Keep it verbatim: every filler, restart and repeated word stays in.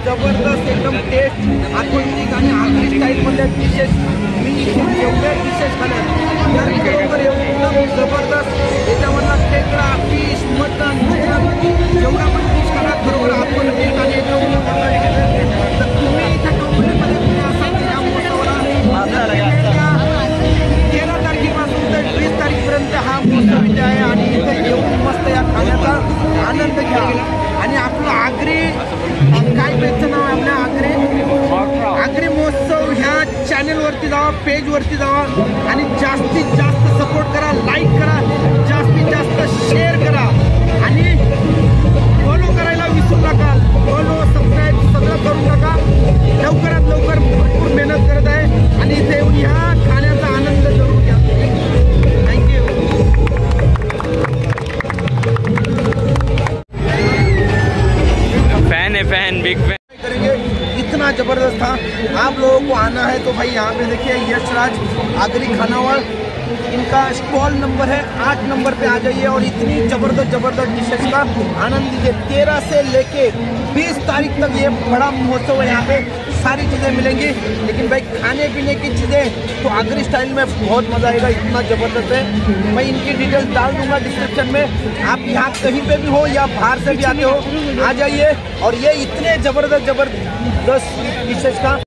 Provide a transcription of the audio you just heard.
जबरदस्त एकदम test authentic आणि आगरी स्टाईलमध्ये डिशेस मी इथे जेवढ्या डिशेस खाल्ल्या त्या खरोखर एकदम जबरदस्त. याच्यामधला खेकडा, फिश, मटन, जेवढा पण डिश खाला खरोखर ऑथेंटिक आणि एकदम तर तुम्ही इथे डोंबिवलीमध्ये असाल या महोत्सवाला तेरा तारखेपासून तर वीस तारखेपर्यंत हा महोत्सव इथे आहे आणि इथे येऊन मस्त या खाण्याचा आनंद घ्या. आणि आपलं आगरी काय पेजचं नाव आहे आपल्या आगरी आगरी महोत्सव ह्या चॅनलवरती जावा, पेजवरती जावा आणि जास्तीत जास्त सपोर्ट करा, लाईक करा, जास्तीत जास्त शेअर करा आणि फॉलो करायला विसरू नका. फॉलो सबस्क्राईब सगळं करून टाका. लवकरात लवकर भरपूर मेहनत करत आहे आणि इथे येऊन ह्या खाण्याचा आनंद जरूर घ्या. थँक्यू. फैन है, फैन, बिग फैन करेंगे. इतना जबरदस्त था. आप लोगों को आना है तो भाई यहाँ पे देखिए यशराज आगरी खानावळ, इनका स्टॉल नंबर है आठ नंबर पे आ जाइए और इतनी जबरदस्त जबरदस्त डिशेस का आनंद लीजिए. तेरह से लेके बीस तारीख तक ये बड़ा महोत्सव है. यहाँ पे सारी चीज़ें मिलेंगी, लेकिन भाई खाने पीने की चीज़ें तो आगरी स्टाइल में बहुत मज़ा आएगा. इतना ज़बरदस्त है. मैं इनकी डिटेल्स डाल दूंगा डिस्क्रिप्शन में. आप यहाँ कहीं पे भी हो या बाहर से भी आते हो आ जाइए. और ये इतने ज़बरदस्त ज़बरदस्त डिशेस का